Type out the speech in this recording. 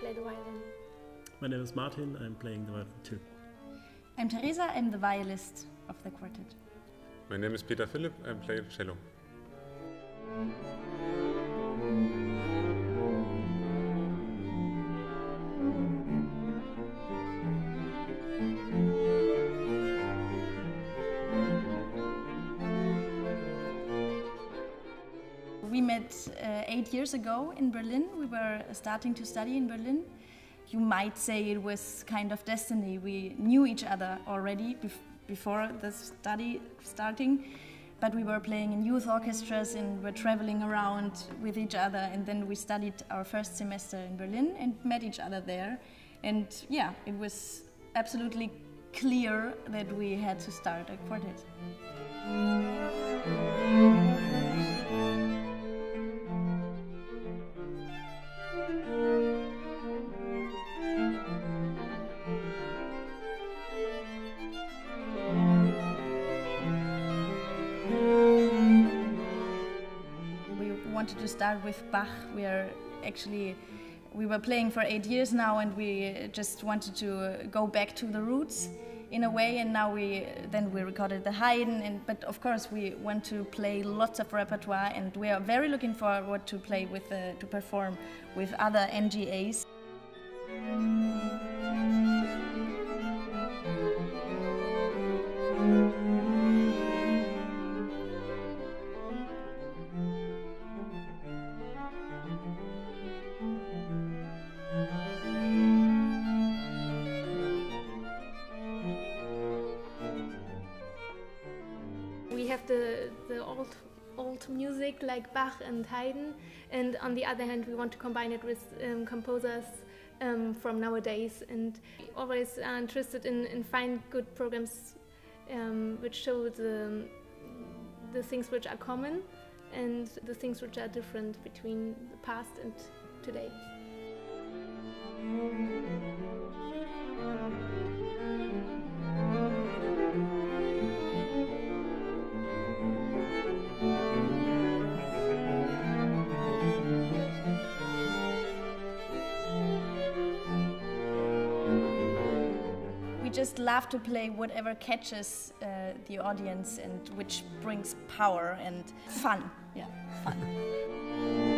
play the violin. My name is Martin, I'm playing the violin too. I'm Teresa, I'm the violist of the quartet. My name is Peter Philipp, I'm playing cello. We met 8 years ago in Berlin. We were starting to study in Berlin. You might say it was kind of destiny. We knew each other already before the study starting, but we were playing in youth orchestras and were traveling around with each other, and then we studied our first semester in Berlin and met each other there. And yeah, it was absolutely clear that we had to start a quartet. Wanted to start with Bach. We were playing for 8 years now, and we just wanted to go back to the roots in a way. And now we recorded the Haydn, but of course we want to play lots of repertoire, and we are very looking forward to play with to perform with other NGAs. We have the old music like Bach and Haydn, and on the other hand we want to combine it with composers from nowadays, and we always are interested in find good programs which show the things which are common and the things which are different between the past and today. Just love to play whatever catches the audience and which brings power and fun. Yeah, fun.